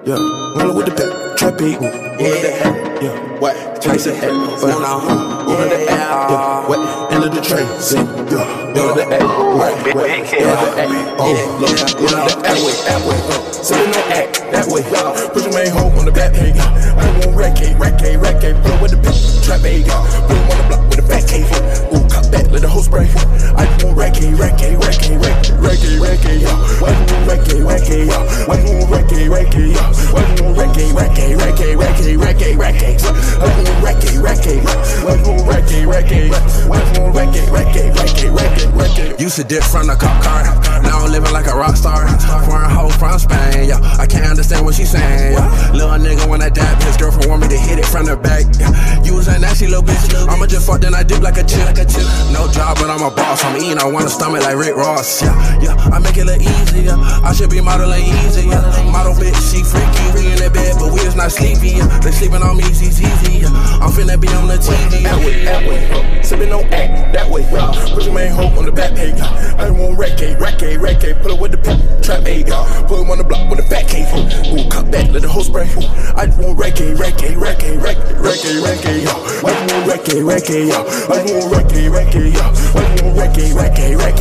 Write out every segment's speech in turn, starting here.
yeah. Rollin' with the pep, trap beat, yeah, the hat, yeah. What? Tracy hat, but now, on the app, yeah. What? End of the Tracy, yeah. The app, right, yeah, the app, oh, look, the app way, so they no act that way. Put your main hoe on the back page. I want rack, pull with the pep, trap beat, put him on the block with the back cave. Ooh, cut back, let the hoe spray. I want rack, yeah. Why you want rack, yeah? Why you want rack, yeah? Why you want rack, yeah? Why you want rack, yeah? Why you want rack, yeah? Why you want rack, yeah? Why you want rack, yeah? Why you want rack, yeah? Why you want rack, yeah? Used to dip from the cop car, now I'm living like a rock star. Foreign hoe from Spain, yeah. I can't understand what she's saying, yeah. Little nigga when I dab, his girlfriend want me to hit it from the back, yeah. You was a nasty little bitch, I'ma just fuck then I dip like a chip. No job, but I'm a boss, I'm eating, I want a stomach like Rick Ross, yeah. I make it look easy, yeah. I should be modeling easy, yeah. Model bitch, she freaky, we in the bed, but we is not sleepy, yeah. They sleeping on me, easy, yeah. I'm finna be on the TV, that way, sippin' no act, that way, put your main hoe on the back page. I want rack, pull it with the pep, trap aid, put him on the block with the back cave. Ooh, cut back, let the hoe spray. I want rack, Why you want rack, yeah? Why you want rack, yeah? Why you want rack, yeah? Why you want rack, yeah? Why you want rack, yeah? Why you want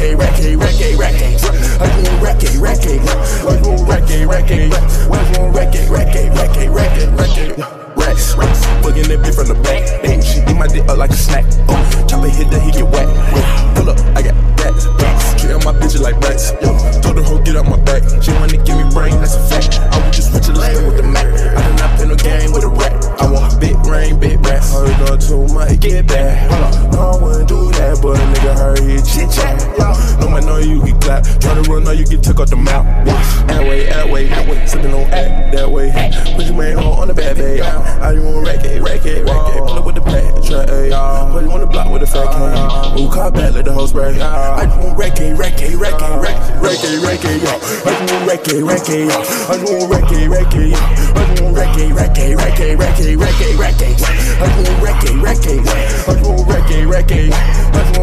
racks, bugging that bitch from the back. Hey, she eat my dick up like a snack. Chopper hit that he get whack. Pull up, I got bats. Treat all my bitches like rats. Told the hoe get out my back. She wanna give me brain, that's a fact. I was just switch a lane with the Mac. I done not play no game with a rat. I want big rain, big rats. Heard on too much, get bad. No, I wouldn't do that, but a nigga heard he chit chat. No man know you get clap. Try to run, now you get took off the mouth. That way, sippin' on act that way. Put your main hoe on the bad day. I want rack, pull up with the pack, try, put you on the block with the fat can. Ooh, car back, let the hoe spray. I just want rack, I just want rack, I just want rack, I just want rack,